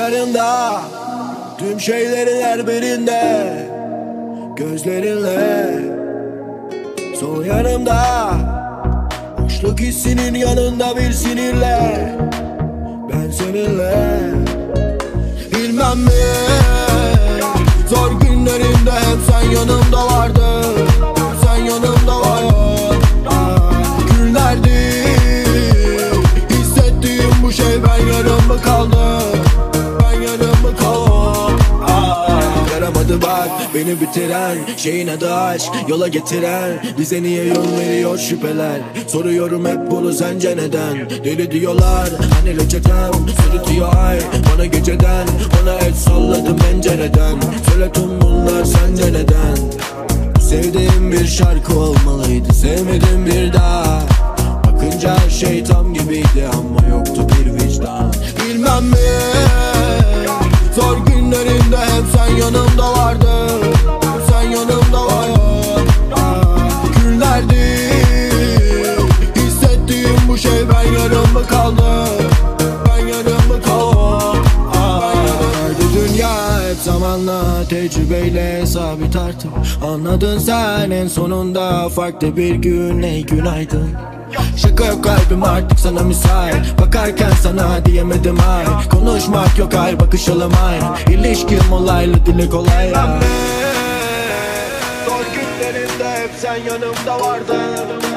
yanımda, tüm şeylerin her birinde, gözlerinle. Sol yanımda, boşluk hissinin yanında bir sinirle, ben seninle. Bilmem mi, zor günlerimde hep sen yanımda vardın, sen yanımda vardın. Günlerdi hissettiğim bu şey, ben yarım mı kaldım, ben yarım mı kaldım. Yaramadı bak beni bitiren şeyin adı aşk, yola getiren bize niye yol veriyor şüpheler. Soruyorum hep bunu sence neden? Deli diyorlar hani reçetem, sırıtıyor ay bana geceden. Bana el salladım pencereden, söyle tüm bunlar sence neden? Sevdiğim bir şarkı olmalıydı, sevmedim bir daha. Bakınca her şey tam gibiydi ama yoktu bir vicdan. Bilmem mi, zor günlerimde hep sen yanımda vardın, sen yanımda vardın. Günlerdi hissettiğim bu şey, ben yarım mı kaldım, ben yarım mı kaldım. Dünya hep zamanla, tecrübeyle sabit artık. Anladın sen en sonunda, farklı bir gün, ey günaydın. Şaka yok kalbim artık sana müsait, bakarken sana diyemedim ay. Konuşmak yok hayır, bakışalım ay. İlişkim olaylı, dili kolay ya. Zor günlerimde hep sen yanımda vardın,